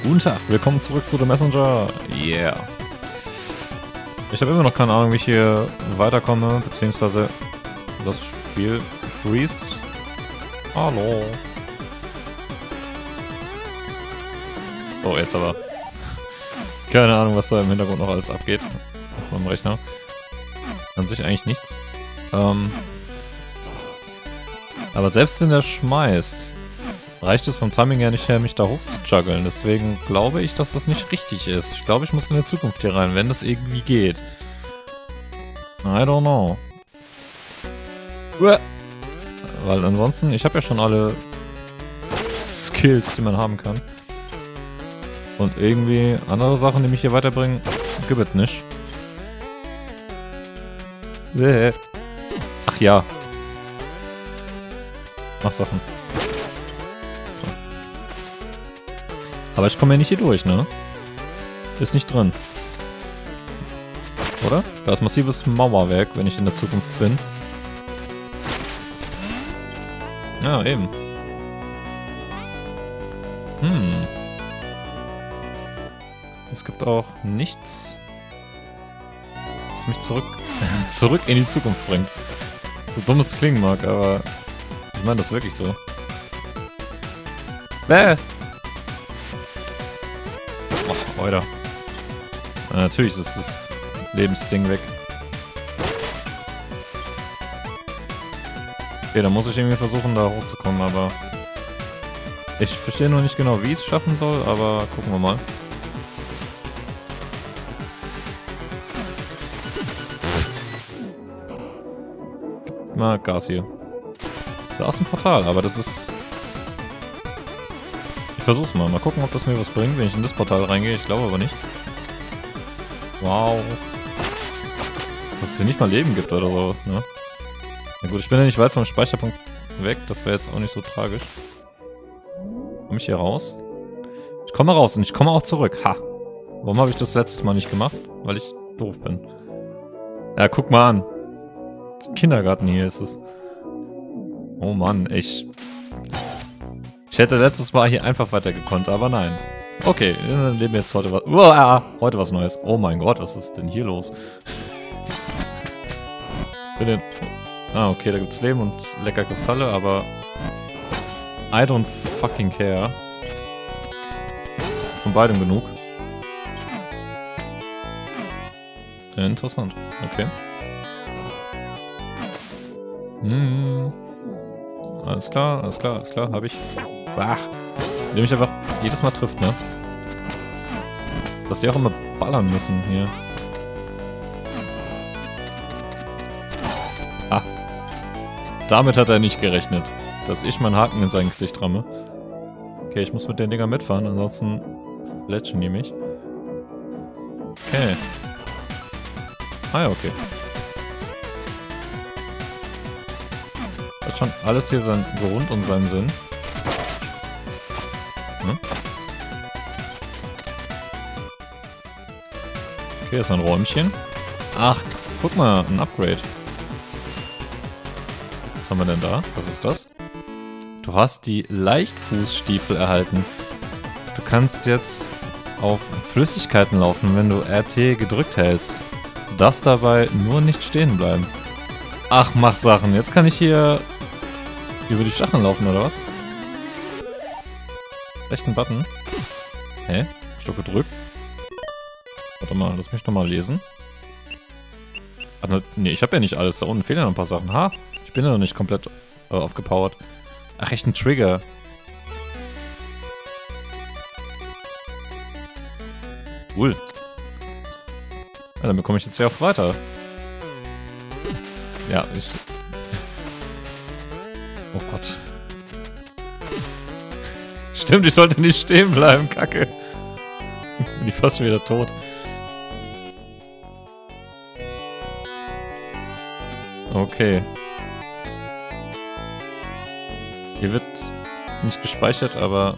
Guten Tag, willkommen zurück zu The Messenger. Yeah. Ich habe immer noch keine Ahnung, wie ich hier weiterkomme, beziehungsweise das Spiel freest. Hallo. Oh, jetzt aber. Keine Ahnung, was da im Hintergrund noch alles abgeht. Auf meinem Rechner. An sich eigentlich nichts. Aber selbst wenn der schmeißt, reicht es vom Timing her nicht her, mich da hoch zu juggeln. Deswegen glaube ich, dass das nicht richtig ist. Ich glaube, ich muss in der Zukunft hier rein, wenn das irgendwie geht. I don't know. Weil ansonsten, ich habe ja schon alle Skills, die man haben kann. Und irgendwie andere Sachen, die mich hier weiterbringen, gibt es nicht. Ach ja. Mach Sachen. Aber ich komme ja nicht hier durch, ne? Ist nicht drin. Oder? Da ist massives Mauerwerk, wenn ich in der Zukunft bin. Ja, eben. Es gibt auch nichts, das mich zurück in die Zukunft bringt. So dumm es klingen mag, aber ich meine das wirklich so. Och, Alter. Natürlich ist das Lebensding weg. Okay, dann muss ich irgendwie versuchen, da hochzukommen, aber ich verstehe noch nicht genau, wie ich es schaffen soll, aber gucken wir mal. Gib mal Gas hier. Da ist ein Portal, aber das ist... Ich versuch's mal. Mal gucken, ob das mir was bringt, wenn ich in das Portal reingehe. Ich glaube aber nicht. Wow. Dass es hier nicht mal Leben gibt oder so, ne? Na gut, ich bin ja nicht weit vom Speicherpunkt weg. Das wäre jetzt auch nicht so tragisch. Komme ich hier raus? Ich komme raus und ich komme auch zurück. Ha! Warum habe ich das letztes Mal nicht gemacht? Weil ich doof bin. Ja, guck mal an. Kindergarten hier ist es. Oh Mann, ich hätte letztes Mal hier einfach weiter gekonnt, aber nein. Okay, wir leben jetzt heute was... heute was Neues. Oh mein Gott, was ist denn hier los? Okay, da gibt's Leben und lecker Kristalle, aber... I don't fucking care. Von beidem genug. Interessant. Okay. Alles klar, alles klar, alles klar, hab ich. Ach, indem mich einfach jedes Mal trifft, ne? Dass die auch immer ballern müssen hier. Ah. Damit hat er nicht gerechnet, dass ich meinen Haken in sein Gesicht ramme. Okay, ich muss mit den Dingern mitfahren, ansonsten fletschen die mich. Okay. Ah ja, okay. Hat schon alles hier seinen Grund und seinen Sinn. Hm? Okay, ist ein Räumchen. Ach, guck mal, ein Upgrade. Was haben wir denn da? Was ist das? Du hast die Leichtfußstiefel erhalten. Du kannst jetzt auf Flüssigkeiten laufen, wenn du RT gedrückt hältst. Du darfst dabei nur nicht stehen bleiben. Ach, mach Sachen. Jetzt kann ich hier über die Stacheln laufen, oder was? Rechten Button. Hä? Stopp gedrückt. Warte mal, lass mich nochmal lesen. Ach, nee, ich habe ja nicht alles. Da unten fehlen ja noch ein paar Sachen. Ha, ich bin ja noch nicht komplett aufgepowert. Ach, echt ein Trigger. Cool. Ja, dann bekomme ich jetzt ja auch weiter. Ja, oh Gott. Stimmt, ich sollte nicht stehen bleiben, Kacke. Bin ich fast schon wieder tot. Okay. Hier wird nicht gespeichert, aber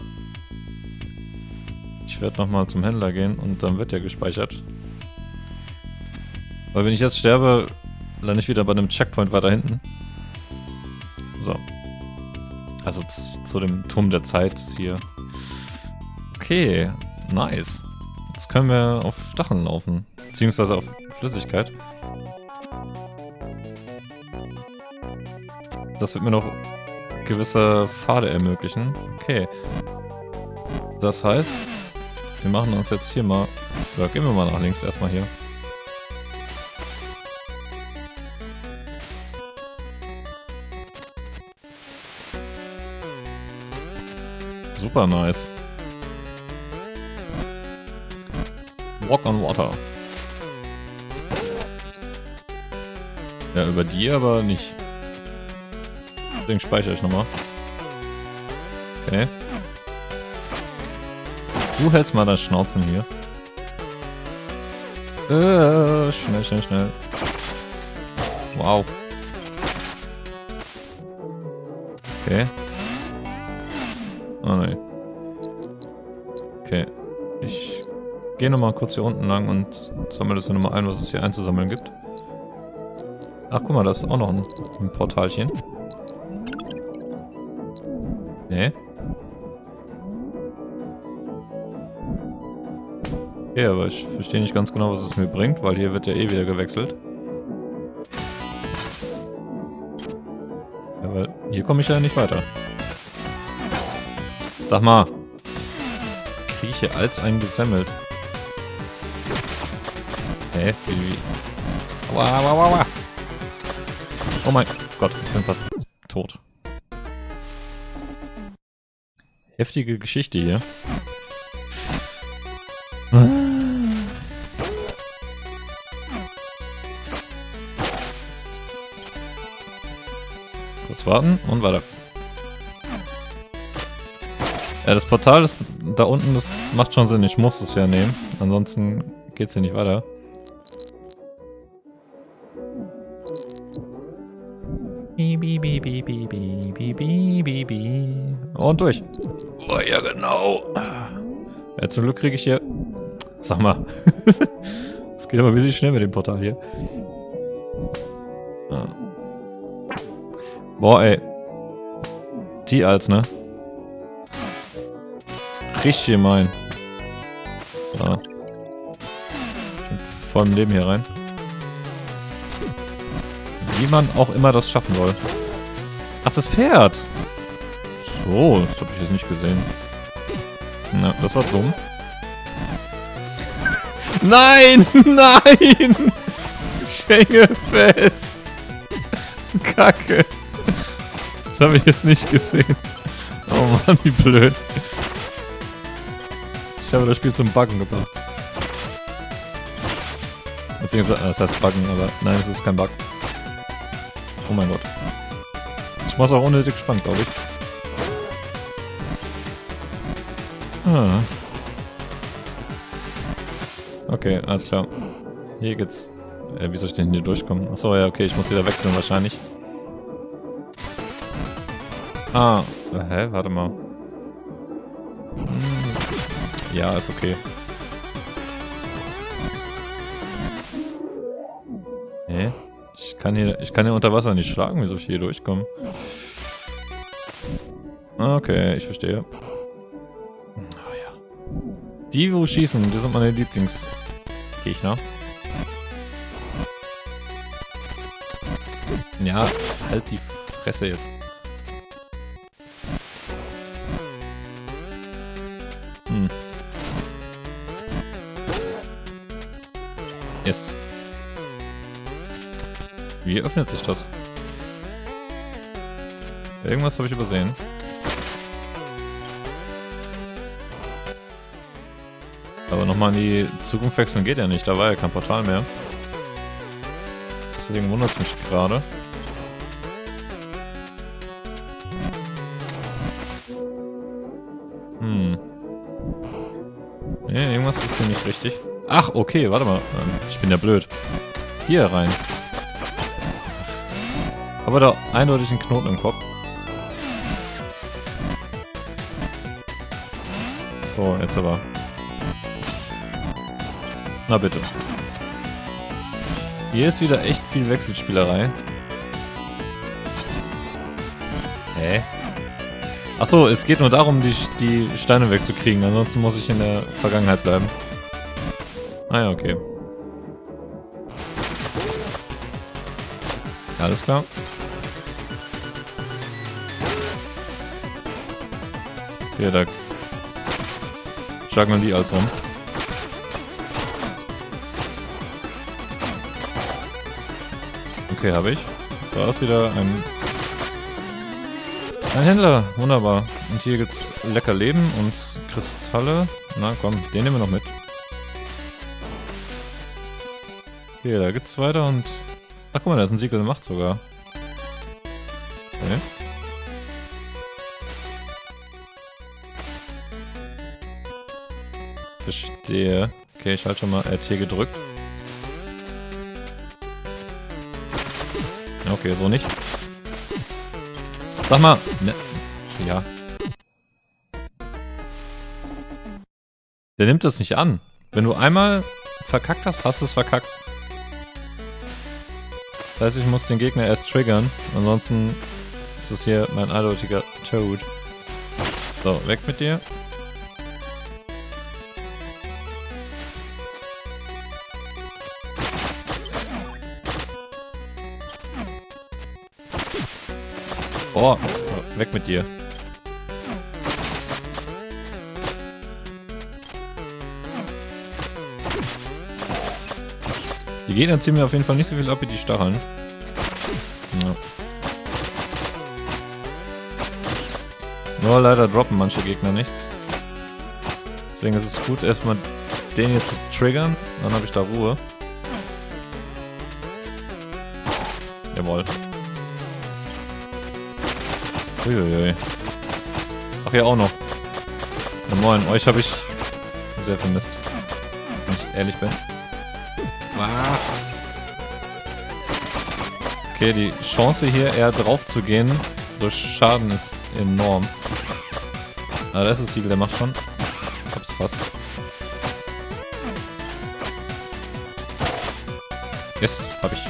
ich werde nochmal zum Händler gehen und dann wird ja gespeichert. Weil wenn ich jetzt sterbe, lande ich wieder bei einem Checkpoint weiter hinten. So. Also zu dem Turm der Zeit hier. Okay. Nice. Jetzt können wir auf Stacheln laufen. Beziehungsweise auf Flüssigkeit. Das wird mir noch gewisse Pfade ermöglichen. Okay. Das heißt, wir machen uns jetzt hier mal... Ja, gehen wir mal nach links erstmal hier. Super nice. Walk on Water. Ja, über die aber nicht. Deswegen speichere ich nochmal. Okay. Du hältst mal deine Schnauzen hier. Schnell, schnell, schnell. Wow. Okay. Oh ne. Okay. Ich gehe nochmal kurz hier unten lang und sammle das nochmal ein, was es hier einzusammeln gibt. Ach, guck mal, da ist auch noch ein Portalchen. Nee. Okay, aber ich verstehe nicht ganz genau, was es mir bringt, weil hier wird ja eh wieder gewechselt. Ja, weil hier komme ich ja nicht weiter. Sag mal. Kriege ich hier als einen gesammelt? Hä? Wie? Aua, aua, aua, aua. Oh mein Gott, ich bin fast tot. Heftige Geschichte hier. Kurz warten und weiter. Ja, das Portal ist da unten, das macht schon Sinn. Ich muss es ja nehmen. Ansonsten geht's hier nicht weiter. Und durch. Oh ja, genau. Ja, zum Glück kriege ich hier... Sag mal. Es geht aber ein bisschen schnell mit dem Portal hier. Ah. Boah, ey. Die als, ne? Richtig gemein. So. Ich bin voll im Leben hier rein. Wie man auch immer das schaffen soll. Ach, das Pferd! So, das habe ich jetzt nicht gesehen. Na, das war dumm. Nein! Nein! Ich hänge fest! Kacke! Das habe ich jetzt nicht gesehen. Oh Mann, wie blöd. Ich habe das Spiel zum Buggen gebracht. Beziehungsweise, das heißt Buggen, aber nein, es ist kein Bug. Oh mein Gott. Ich mach's auch unnötig spannend, glaube ich. Ah. Okay, alles klar. Hier geht's. Wie soll ich denn hier durchkommen? Achso, ja, okay, ich muss wieder wechseln wahrscheinlich. Ah, hä? Warte mal. Ja, ist okay. Hä? Ich kann hier unter Wasser nicht schlagen, wieso ich hier durchkomme. Okay, ich verstehe. Oh ja. Die, wo schießen, die sind meine Lieblingsgegner. Ja, halt die Fresse jetzt. Yes. Wie öffnet sich das? Irgendwas habe ich übersehen. Aber nochmal in die Zukunft wechseln geht ja nicht. Da war ja kein Portal mehr. Deswegen wundert es mich gerade. Nee, irgendwas ist hier nicht richtig. Ach, okay, warte mal. Ich bin ja blöd. Hier rein. Aber da eindeutig einen Knoten im Kopf. So, jetzt aber. Na bitte. Hier ist wieder echt viel Wechselspielerei. Hä? Achso, es geht nur darum, die Steine wegzukriegen. Ansonsten muss ich in der Vergangenheit bleiben. Ah ja, okay. Alles klar. Hier, da juggeln die als rum. Okay, habe ich. Da ist wieder ein Händler. Wunderbar. Und hier gibt's lecker Leben und Kristalle. Na komm, den nehmen wir noch mit. Hier, da geht's weiter und... Ach guck mal, da ist ein Siegel der Macht sogar. Okay. Verstehe. Okay, ich halte schon mal RT gedrückt. Okay, so nicht. Sag mal. Ne. Ja. Der nimmt das nicht an. Wenn du einmal verkackt hast, hast du es verkackt. Das heißt, ich muss den Gegner erst triggern. Ansonsten ist es hier mein eindeutiger Tod. So, weg mit dir. Oh, weg mit dir. Die Gegner ziehen mir auf jeden Fall nicht so viel ab wie die Stacheln. Ja. Nur leider droppen manche Gegner nichts. Deswegen ist es gut, erstmal den hier zu triggern. Dann habe ich da Ruhe. Jawohl. Uiuiui. Ach ja, auch noch. Na moin, euch habe ich sehr vermisst. Wenn ich ehrlich bin. Okay, die Chance hier eher drauf zu gehen durch Schaden ist enorm. Ah, das ist das Siegel, der macht schon. Ich hab's fast. Yes, hab ich.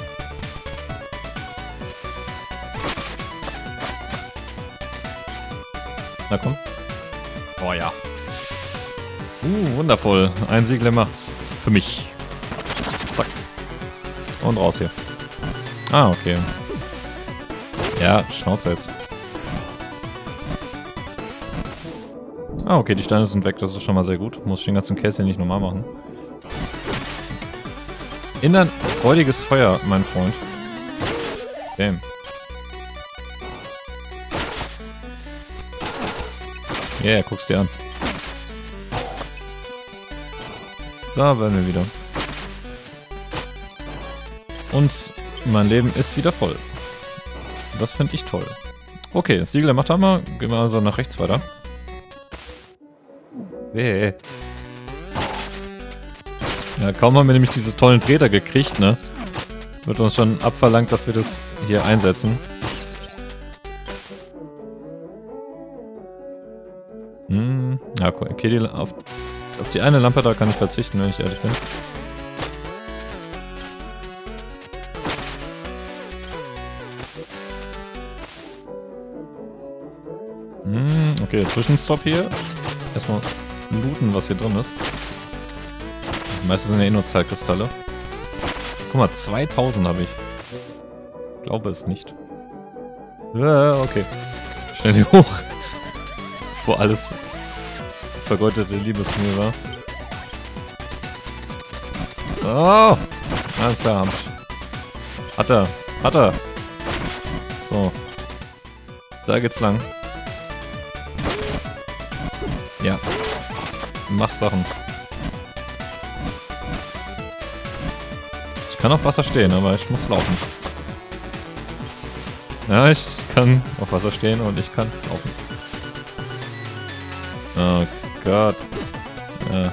Na komm. Oh ja. Wundervoll. Ein Siegel macht. Für mich. Zack. Und raus hier. Ah, okay. Ja, Schnauze jetzt. Ah, okay, die Steine sind weg. Das ist schon mal sehr gut. Muss ich den ganzen Case hier nicht normal machen. In ein freudiges Feuer, mein Freund. Damn. Ja, yeah, guck's dir an. Da werden wir wieder. Und mein Leben ist wieder voll. Das finde ich toll. Okay, Siegel der Macht haben wir. Gehen wir also nach rechts weiter. Weh. Ja, kaum haben wir nämlich diese tollen Treter gekriegt, ne? Wird uns schon abverlangt, dass wir das hier einsetzen. Ja, okay, auf die eine Lampe da kann ich verzichten, wenn ich ehrlich bin. Okay, Zwischenstopp hier. Erstmal looten, was hier drin ist. Meistens sind ja eh nur Zeitkristalle. Guck mal, 2000 habe ich. Glaube es nicht. Okay. Schnell hier hoch. Bevor alles vergeudete Liebesmühe war. Oh! Alles klar, hab ich. Hat er. Hat er. So. Da geht's lang. Ja. Mach Sachen. Ich kann auf Wasser stehen, aber ich muss laufen. Ja, ich kann auf Wasser stehen und ich kann laufen. Oh Gott. Ja.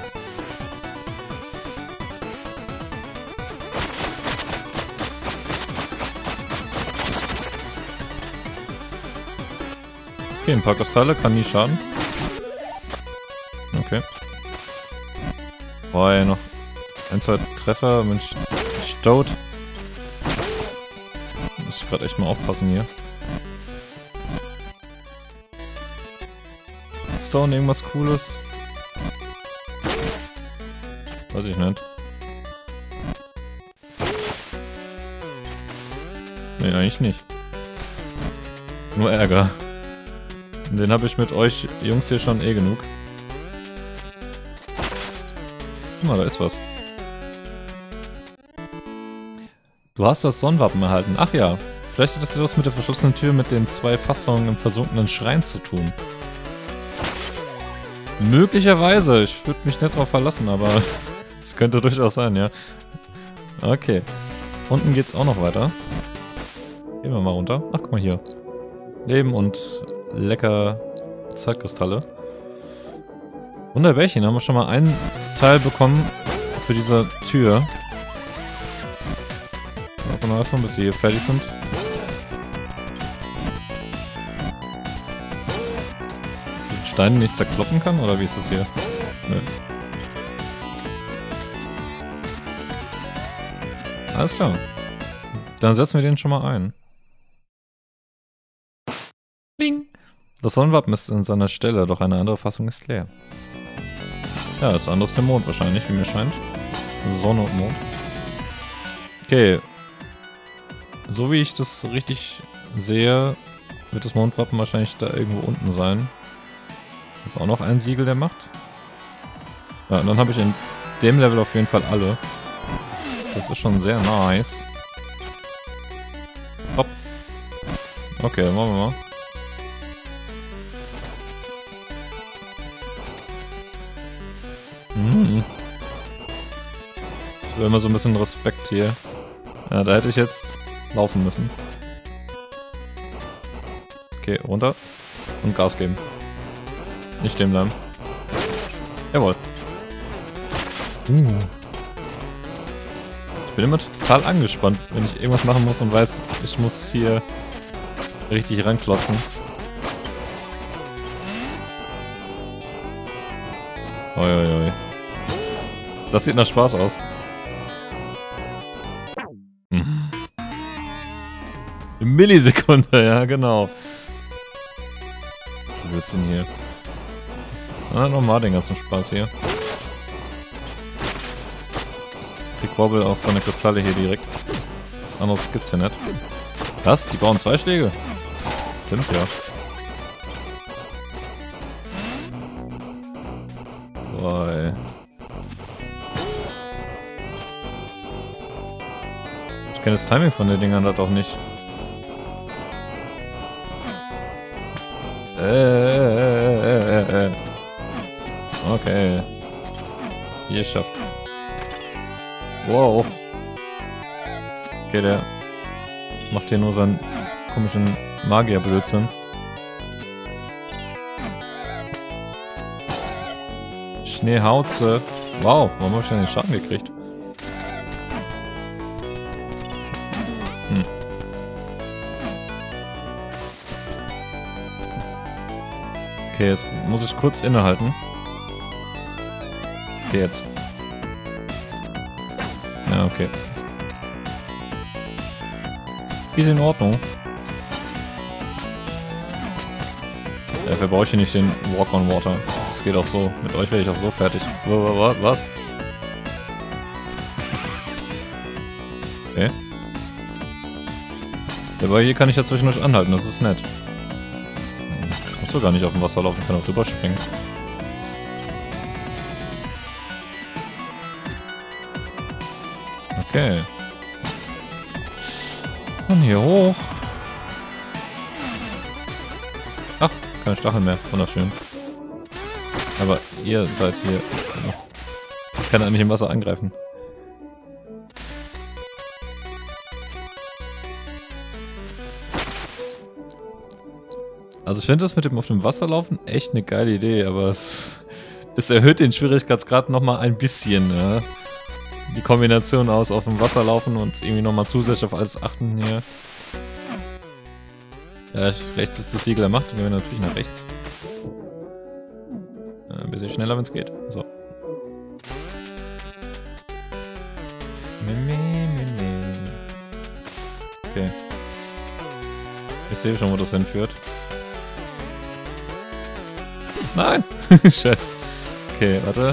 Okay, ein paar Kristalle kann nie schaden. Okay. Boah, ja, noch ein, zwei Treffer, Mensch, tot. Muss ich gerade echt mal aufpassen hier. Stone, irgendwas Cooles? Weiß ich nicht. Nee, eigentlich nicht. Nur Ärger. Den habe ich mit euch Jungs hier schon eh genug. Guck mal, da ist was. Du hast das Sonnenwappen erhalten. Ach ja, vielleicht hat das etwas mit der verschlossenen Tür mit den 2 Fassungen im versunkenen Schrein zu tun. Möglicherweise. Ich würde mich nicht drauf verlassen, aber es könnte durchaus sein, ja. Okay. Unten geht's auch noch weiter. Gehen wir mal runter. Ach, guck mal hier. Leben und lecker Zeitkristalle. Wunderbärchen, haben wir schon mal einen Teil bekommen für diese Tür. Warten wir erstmal, bis sie hier fertig sind. Ist das ein Stein, den ich zerkloppen kann, oder wie ist das hier? Nö. Alles klar. Dann setzen wir den schon mal ein. Bing. Das Sonnenwappen ist in seiner Stelle, doch eine andere Fassung ist leer. Ja, das andere ist der Mond wahrscheinlich, wie mir scheint. Sonne und Mond. Okay. So wie ich das richtig sehe, wird das Mondwappen wahrscheinlich da irgendwo unten sein. Das ist auch noch ein Siegel, der macht. Ja, und dann habe ich in dem Level auf jeden Fall alle. Das ist schon sehr nice. Hopp. Okay, machen wir mal. Ich will immer so ein bisschen Respekt hier. Ja, da hätte ich jetzt laufen müssen. Okay, runter. Und Gas geben. Nicht stehen bleiben. Jawohl. Ich bin immer total angespannt, wenn ich irgendwas machen muss und weiß, ich muss hier richtig ranklotzen. Uiuiui. Das sieht nach Spaß aus. Eine Millisekunde, ja genau. Wie wird's denn hier? Ah, nochmal den ganzen Spaß hier. Krieg Wobble auf seine Kristalle hier direkt. Was anderes gibt's hier nicht. Was? Die bauen 2 Schläge? Stimmt ja. Boah, ey. Ich kenne das Timing von den Dingern da doch nicht. Okay. Hier schafft. Wow. Okay, der macht hier nur seinen komischen Magierblödsinn. Schneehauze. Wow, warum habe ich denn den Schaden gekriegt? Okay, jetzt muss ich kurz innehalten. Okay, jetzt. Ja, okay. Ist in Ordnung. Dafür brauche ich hier nicht den Walk on Water. Das geht auch so. Mit euch werde ich auch so fertig. Was? Okay. Aber hier kann ich ja zwischendurch anhalten, das ist nett. Musst du gar nicht auf dem Wasser laufen, kann auch drüber springen. Okay. Und hier hoch. Ach, keine Stacheln mehr. Wunderschön. Aber ihr seid hier. Ich kann eigentlich im Wasser angreifen. Also ich finde das mit dem auf dem Wasser laufen echt eine geile Idee, aber es erhöht den Schwierigkeitsgrad nochmal ein bisschen. Ja? Die Kombination aus auf dem Wasser laufen und irgendwie nochmal zusätzlich auf alles achten hier. Ja, rechts ist das Siegel der Macht, gehen wir natürlich nach rechts. Ein bisschen schneller, wenn es geht. So. Okay. Ich sehe schon, wo das hinführt. Nein! Shit. Okay, warte.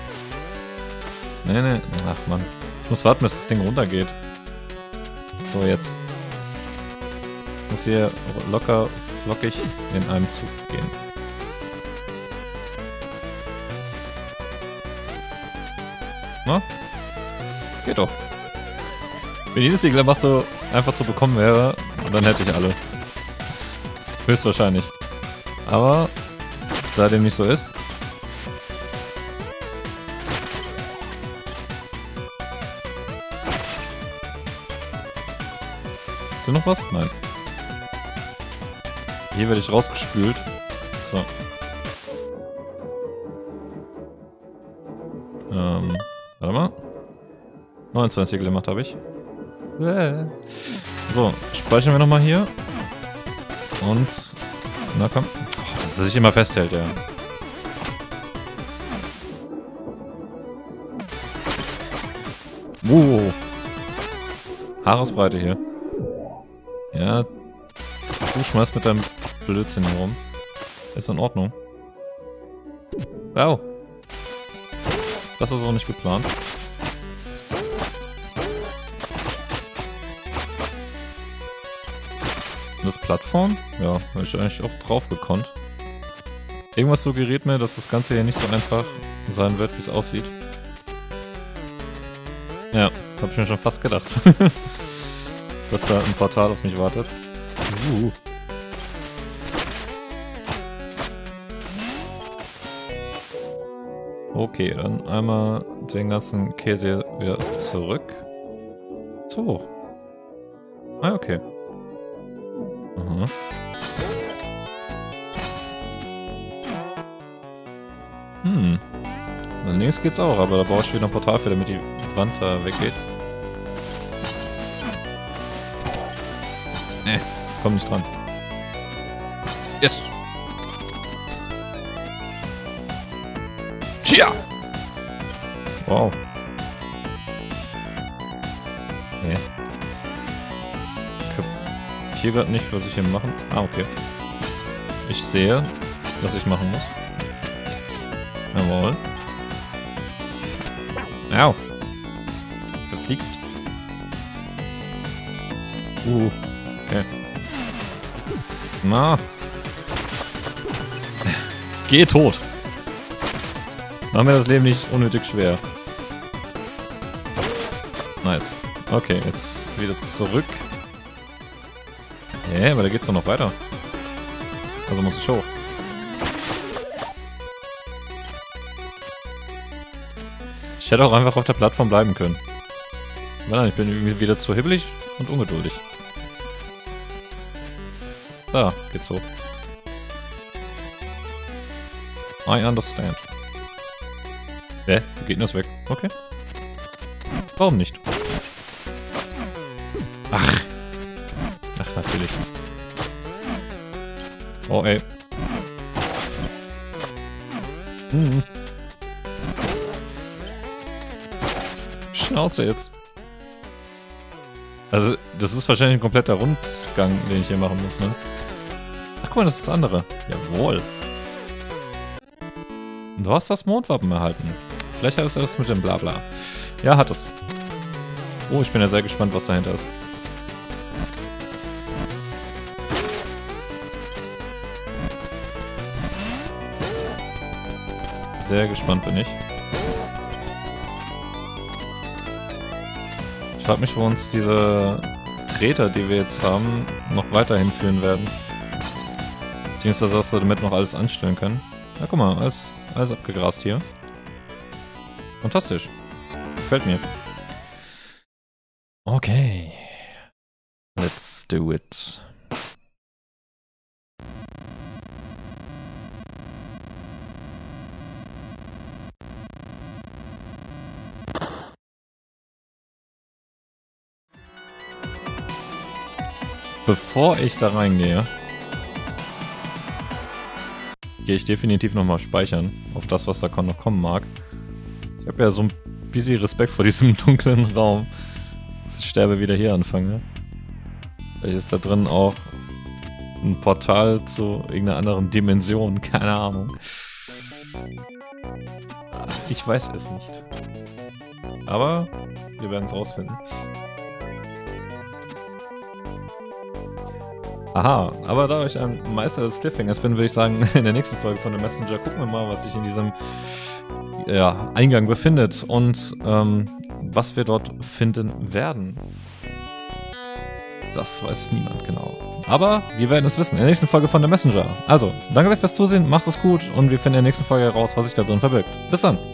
Nee. Ach, Mann. Ich muss warten, bis das Ding runtergeht. So, jetzt. Es muss hier locker, flockig in einem Zug gehen. Na? Geht doch. Wenn jedes Segler macht so einfach zu bekommen wäre, dann hätte ich alle. Höchstwahrscheinlich. Aber, da dem nicht so ist. Ist hier noch was? Nein. Hier werde ich rausgespült. So. Warte mal. 29 gemacht habe ich. So, speichern wir nochmal hier. Und... Na komm. Oh, dass er sich immer festhält, ja. Haaresbreite hier. Ja. Du schmeißt mit deinem Blödsinn herum. Ist in Ordnung. Wow. Das war so nicht geplant. Das Plattform? Ja, habe ich eigentlich auch drauf gekonnt. Irgendwas suggeriert mir, dass das Ganze hier nicht so einfach sein wird, wie es aussieht. Ja, habe ich mir schon fast gedacht. Dass da ein Portal auf mich wartet. Okay, dann einmal den ganzen Käse wieder zurück. Zu hoch. Ah, okay. Aha. Links geht's auch, aber da brauche ich wieder ein Portal für, damit die Wand da weggeht. Komm nicht dran. Yes! Tja! Wow. Nee. Ich kapier gerade nicht, was ich hier machen. Ah, okay. Ich sehe, was ich machen muss. Jawohl. Au. Verfliegst. Okay. Na. Geh tot. Mach mir das Leben nicht unnötig schwer. Nice. Okay, jetzt wieder zurück. Aber da geht's doch noch weiter. Also muss ich hoch. Ich hätte auch einfach auf der Plattform bleiben können. Nein, ich bin irgendwie wieder zu hibbelig und ungeduldig. Da, geht's hoch. I understand. Der Gegner ist weg. Okay. Warum nicht? Ach, natürlich. Oh, ey. Schnauze jetzt. Also, das ist wahrscheinlich ein kompletter Rundgang, den ich hier machen muss, ne? Ach, guck mal, das ist das andere. Jawohl. Und du hast das Mondwappen erhalten. Vielleicht hat es etwas mit dem Blabla. Ja, hat es. Oh, ich bin ja sehr gespannt, was dahinter ist. Sehr gespannt bin ich. Ich frage mich, wo uns diese Treter, die wir jetzt haben, noch weiterhin führen werden. Beziehungsweise, was wir damit noch alles anstellen können. Na, guck mal, alles abgegrast hier. Fantastisch. Gefällt mir. Okay. Let's do it. Bevor ich da reingehe, gehe ich definitiv nochmal speichern auf das, was da noch kommen mag. Ich habe ja so ein bisschen Respekt vor diesem dunklen Raum, dass ich sterbe wieder hier anfange. Vielleicht ist da drin auch ein Portal zu irgendeiner anderen Dimension, keine Ahnung. Ich weiß es nicht. Aber wir werden es rausfinden. Aha, aber da ich ein Meister des Cliffhangers bin, würde ich sagen, in der nächsten Folge von The Messenger gucken wir mal, was sich in diesem Eingang befindet und was wir dort finden werden. Das weiß niemand genau. Aber wir werden es wissen in der nächsten Folge von The Messenger. Also, danke euch fürs Zusehen, macht es gut und wir finden in der nächsten Folge heraus, was sich da drin verbirgt. Bis dann!